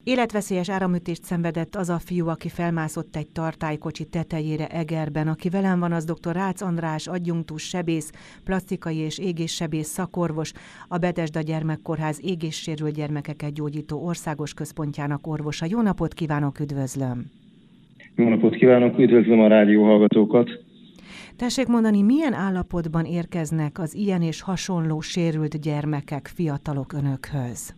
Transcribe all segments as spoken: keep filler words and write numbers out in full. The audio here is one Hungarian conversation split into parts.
Életveszélyes áramütést szenvedett az a fiú, aki felmászott egy tartálykocsi tetejére Egerben. Aki velem van, az dr. Rácz András, adjunktus sebész, plastikai és égéssebész szakorvos, a Bethesda Gyermekkórház égéssérült gyermekeket gyógyító országos központjának orvosa. Jó napot kívánok, üdvözlöm! Jó napot kívánok, üdvözlöm a rádió hallgatókat! Tessék mondani, milyen állapotban érkeznek az ilyen és hasonló sérült gyermekek, fiatalok önökhöz?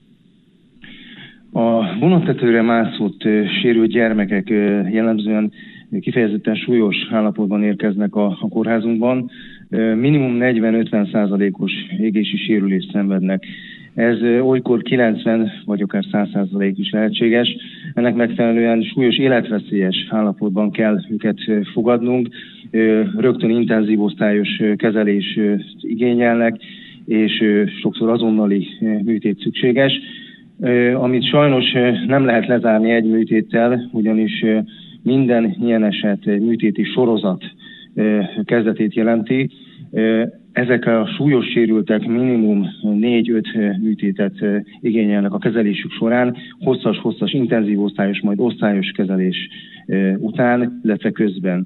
A vonattetőre mászott sérült gyermekek jellemzően kifejezetten súlyos állapotban érkeznek a, a kórházunkban. Minimum negyven-ötven százalékos égési sérülést szenvednek. Ez olykor kilencven vagy akár száz százalék is lehetséges. Ennek megfelelően súlyos életveszélyes állapotban kell őket fogadnunk. Rögtön intenzív osztályos kezelés igényelnek, és sokszor azonnali műtét szükséges. Amit sajnos nem lehet lezárni egy műtéttel, ugyanis minden ilyen eset egy műtéti sorozat kezdetét jelenti. Ezek a súlyos sérültek minimum négy-öt műtétet igényelnek a kezelésük során, hosszas-hosszas intenzív osztályos, majd osztályos kezelés után, illetve közben.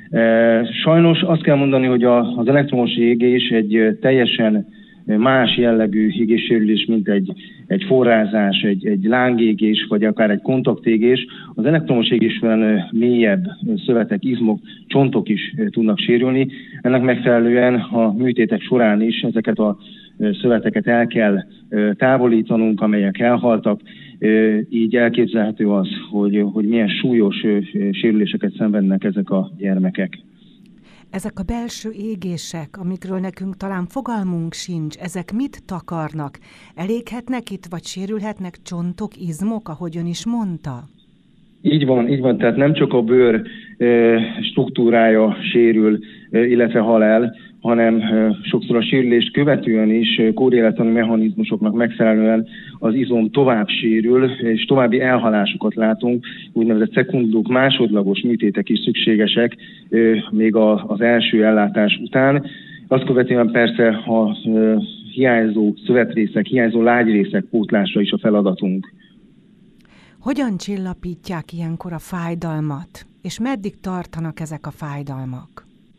Sajnos azt kell mondani, hogy az elektromos égés egy teljesen más jellegű égéssérülés, mint egy, egy forrázás, egy, egy lángégés, vagy akár egy kontaktégés. Az elektromos égésben mélyebb szövetek, izmok, csontok is tudnak sérülni. Ennek megfelelően a műtétek során is ezeket a szöveteket el kell távolítanunk, amelyek elhaltak. Így elképzelhető az, hogy, hogy milyen súlyos sérüléseket szenvednek ezek a gyermekek. Ezek a belső égések, amikről nekünk talán fogalmunk sincs, ezek mit takarnak? Eléghetnek itt, vagy sérülhetnek csontok, izmok, ahogy ön is mondta? Így van, így van. Tehát nem csak a bőr struktúrája sérül, illetve hal el, hanem sokszor a sérülést követően is kórélektani mechanizmusoknak megfelelően az izom tovább sérül, és további elhalásokat látunk, úgynevezett szekundók, másodlagos műtétek is szükségesek még az első ellátás után. Azt követően persze a hiányzó szövetrészek, hiányzó lágyrészek pótlása is a feladatunk. Hogyan csillapítják ilyenkor a fájdalmat, és meddig tartanak ezek a fájdalmak?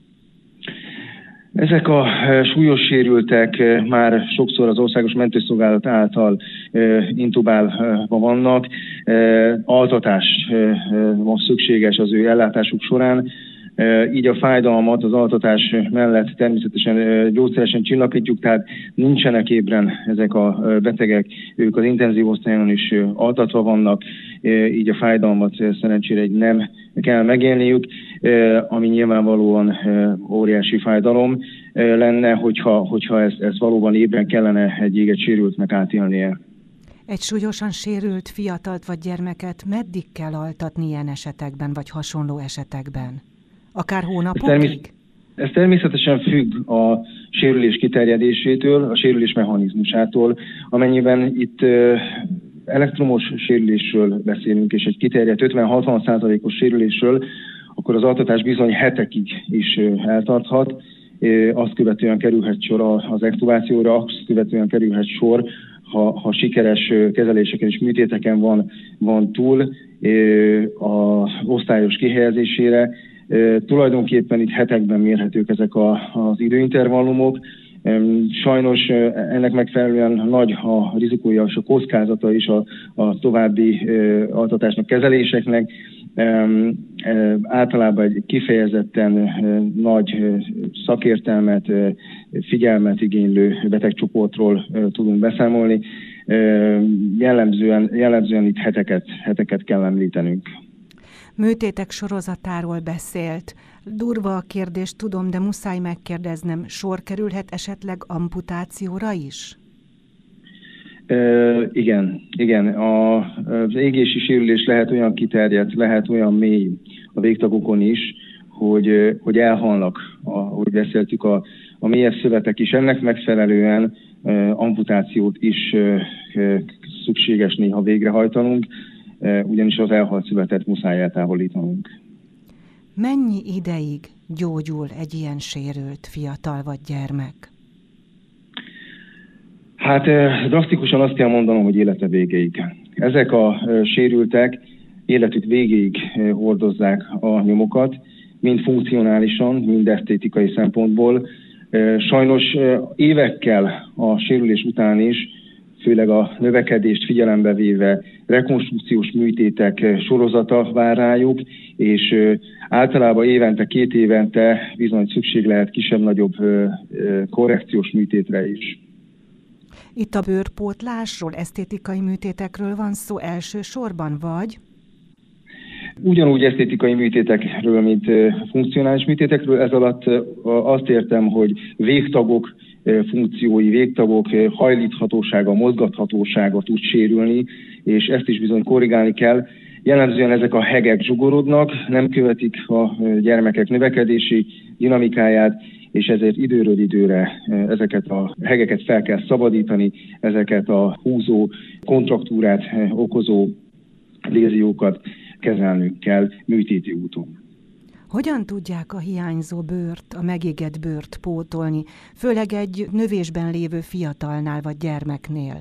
Ezek a súlyos sérültek már sokszor az Országos Mentőszolgálat által intubálva vannak. Altatás van szükséges az ő ellátásuk során. Így a fájdalmat az altatás mellett természetesen gyógyszeresen csillapítjuk, tehát nincsenek ébren ezek a betegek, ők az intenzív osztályon is altatva vannak, így a fájdalmat szerencsére nem kell megélniük, ami nyilvánvalóan óriási fájdalom lenne, hogyha, hogyha ezt, ezt valóban ébren kellene egy éget sérültnek átélnie. Egy súlyosan sérült fiatalt vagy gyermeket meddig kell altatni ilyen esetekben, vagy hasonló esetekben? Akár hónapokig? Ez, termés, ez természetesen függ a sérülés kiterjedésétől, a sérülés mechanizmusától, amennyiben itt elektromos sérülésről beszélünk, és egy kiterjedt ötven-hatvan százalékos sérülésről, akkor az altatás bizony hetekig is eltarthat. Azt követően kerülhet sor az extubációra, azt követően kerülhet sor, ha, ha sikeres kezeléseken és műtéteken van, van túl, az osztályos kihelyezésére. Tulajdonképpen itt hetekben mérhetők ezek a, az időintervallumok. Sajnos ennek megfelelően nagy a rizikója és a kockázata is a, a további altatásnak, kezeléseknek. Általában egy kifejezetten nagy szakértelmet, figyelmet igénylő betegcsoportról tudunk beszámolni. Jellemzően, jellemzően itt heteket, heteket kell említenünk. Műtétek sorozatáról beszélt. Durva a kérdés, tudom, de muszáj megkérdeznem, sor kerülhet esetleg amputációra is? E, igen, igen. A, az égési sérülés lehet olyan kiterjedt, lehet olyan mély a végtagokon is, hogy, hogy elhalnak, ahogy beszéltük, a, a mélyebb szövetek is. Ennek megfelelően e, amputációt is e, szükséges néha végrehajtanunk, ugyanis az elhalt szövetet muszáj eltávolítanunk. Mennyi ideig gyógyul egy ilyen sérült fiatal vagy gyermek? Hát drasztikusan azt kell mondanom, hogy élete végéig. Ezek a sérültek életük végéig hordozzák a nyomokat, mind funkcionálisan, mind esztétikai szempontból. Sajnos évekkel a sérülés után is, főleg a növekedést figyelembe véve rekonstrukciós műtétek sorozata vár rájuk, és általában évente, két évente bizony szükség lehet kisebb-nagyobb korrekciós műtétre is. Itt a bőrpótlásról, esztétikai műtétekről van szó elsősorban, vagy? Ugyanúgy esztétikai műtétekről, mint funkcionális műtétekről. Ez alatt azt értem, hogy végtagok funkciói, végtagok hajlíthatósága, mozgathatósága tud sérülni, és ezt is bizony korrigálni kell. Jellemzően ezek a hegek zsugorodnak, nem követik a gyermekek növekedési dinamikáját, és ezért időről időre ezeket a hegeket fel kell szabadítani, ezeket a húzó, kontraktúrát okozó léziókat kezelnünk kell műtéti úton. Hogyan tudják a hiányzó bőrt, a megégett bőrt pótolni, főleg egy növésben lévő fiatalnál vagy gyermeknél?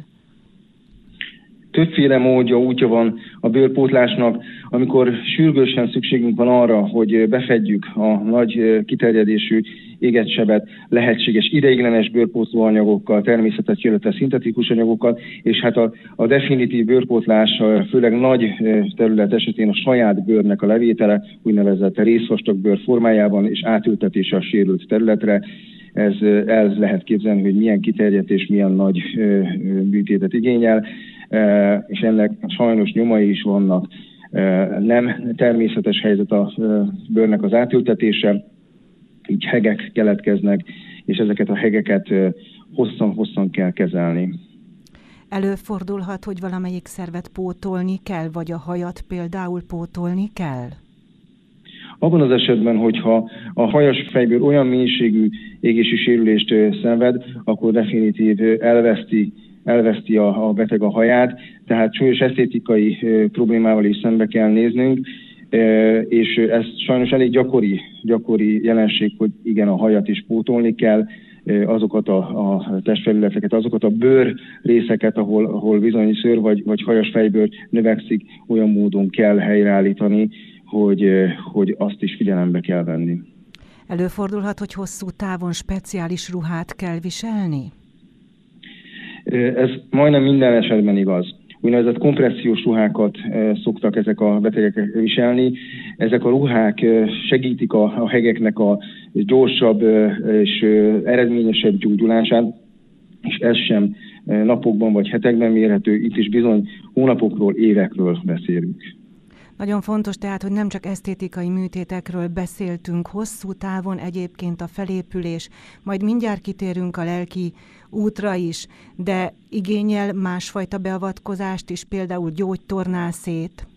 Többféle módja, útja van a bőrpótlásnak, amikor sürgősen szükségünk van arra, hogy befedjük a nagy kiterjedésű égett sebet lehetséges ideiglenes bőrpótlóanyagokkal, természetes, illetve szintetikus anyagokkal, és hát a, a definitív bőrpótlás, főleg nagy terület esetén a saját bőrnek a levétele, úgynevezett részvastag bőr formájában és átültetése a sérült területre. Ez el lehet képzelni, hogy milyen kiterjedt és milyen nagy műtétet igényel, és ennek sajnos nyomai is vannak. Nem természetes helyzet a bőrnek az átültetése, így hegek keletkeznek, és ezeket a hegeket hosszan-hosszan kell kezelni. Előfordulhat, hogy valamelyik szervet pótolni kell, vagy a hajat például pótolni kell? Abban az esetben, hogyha a hajas fejbőr olyan mélységű égési sérülést szenved, akkor definitív elveszti, elveszti a, a beteg a haját, tehát súlyos esztétikai problémával is szembe kell néznünk, és ez sajnos elég gyakori, gyakori jelenség, hogy igen, a hajat is pótolni kell, azokat a, a testfelületeket, azokat a bőr részeket, ahol, ahol bizony szőr vagy, vagy hajas fejbőr növekszik, olyan módon kell helyreállítani, hogy, hogy azt is figyelembe kell venni. Előfordulhat, hogy hosszú távon speciális ruhát kell viselni? Ez majdnem minden esetben igaz. Úgynevezett kompressziós ruhákat e, szoktak ezek a betegek viselni. Ezek a ruhák e, segítik a, a hegeknek a gyorsabb e, és e, eredményesebb gyógyulását, és ez sem e, napokban vagy hetekben mérhető, itt is bizony hónapokról, évekről beszélünk. Nagyon fontos tehát, hogy nem csak esztétikai műtétekről beszéltünk, hosszú távon egyébként a felépülés, majd mindjárt kitérünk a lelki útra is, de igényel másfajta beavatkozást is, például gyógytornászét.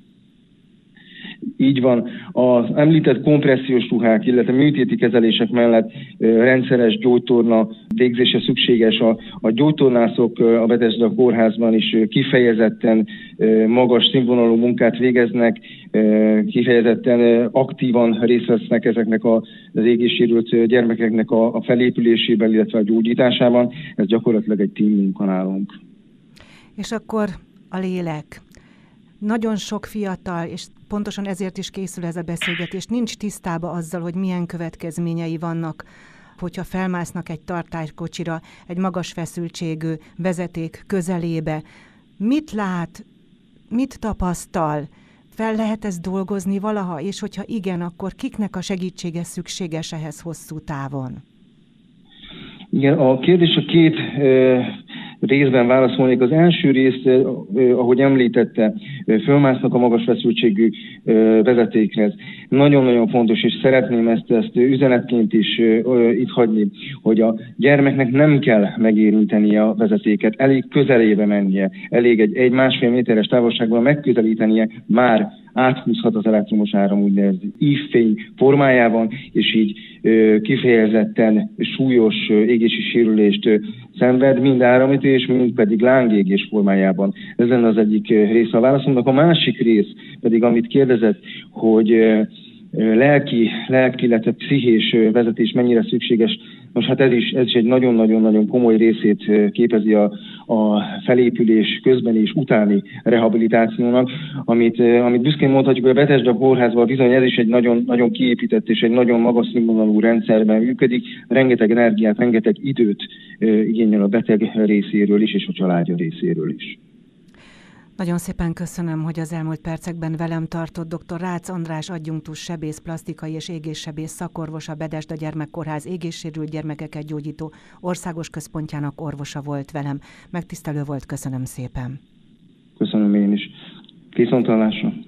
Így van. Az említett kompressziós ruhák, illetve műtéti kezelések mellett rendszeres gyógytorna végzése szükséges. A, a gyógytornászok a Bethesda kórházban is kifejezetten magas színvonalú munkát végeznek, kifejezetten aktívan részt vesznek ezeknek az égéssérült gyermekeknek a, a felépülésében, illetve a gyógyításában. Ez gyakorlatilag egy team munka nálunk. És akkor a lélek. Nagyon sok fiatal, és pontosan ezért is készül ez a beszélgetés, nincs tisztában azzal, hogy milyen következményei vannak, hogyha felmásznak egy tartálykocsira, egy magas feszültségű vezeték közelébe. Mit lát, mit tapasztal? Fel lehet ezt dolgozni valaha, és hogyha igen, akkor kiknek a segítsége szükséges ehhez hosszú távon? Igen, a kérdés a két e, részben válaszolnék. Az első rész, e, ahogy említette, e, fölmásznak a magas feszültségű e, vezetékhez. Nagyon-nagyon fontos, és szeretném ezt, ezt üzenetként is e, itt hagyni, hogy a gyermeknek nem kell megérintenie a vezetéket, elég közelébe mennie, elég egy, egy másfél méteres távolságban megközelítenie, már áthúzhat az elektromos áram úgynevezett ívfény formájában, és így ö, kifejezetten súlyos ö, égési sérülést ö, szenved, mind áramütés, mind pedig lángégés formájában. Ez lenne az egyik ö, része a válaszomnak. A másik rész pedig, amit kérdezett, hogy ö, lelki, lelki, illetve pszichés vezetés mennyire szükséges. Most hát ez is, ez is egy nagyon-nagyon-nagyon komoly részét képezi a, a felépülés közben és utáni rehabilitációnak, amit, amit büszkén mondhatjuk, hogy a Bethesda kórházban bizony ez is egy nagyon, nagyon kiépített és egy nagyon magas színvonalú rendszerben működik. Rengeteg energiát, rengeteg időt igényel a beteg részéről is, és a családja részéről is. Nagyon szépen köszönöm, hogy az elmúlt percekben velem tartott dr. Rácz András adjunktus sebész, plasztikai és égéssebész szakorvos, a Bethesda Gyermekkórház égéssérült gyermekeket gyógyító országos központjának orvosa volt velem. Megtisztelő volt, köszönöm szépen. Köszönöm én is. Viszonthallásra.